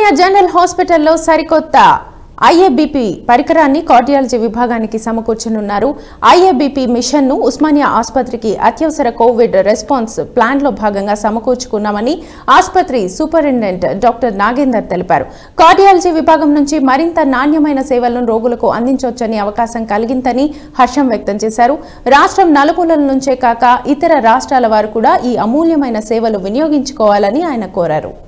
Osmania general హాస్పిటల్లో సరికొత్త ఐఏబీపీ పరికరాన్ని కార్డియాలజీ విభాగానికి సమకూర్చనున్నారు. ఐఏబీపీ మిషన్ ను ఉస్మానియా ఆసుపత్రికి అత్యవసర కోవిడ్ రెస్పాన్స్ ప్లాన్ లో భాగంగా సమకూర్చుకున్నామని ఆసుపత్రి సూపరింటెండెంట్ డాక్టర్ నాగేందర్ తెలిపారు. కార్డియాలజీ విభాగం నుంచి మరింత నాణ్యమైన సేవలను రోగులకు అందించొచ్చని అవకాశం కలిగిందని హర్షం వ్యక్తం చేశారు. రాష్ట్రం నలుమూలల నుంచే కాక ఇతర రాష్ట్రాల వారు కూడా ఈ అమూల్యమైన సేవలు వినియోగించుకోవాలని ఆయన కోరారు.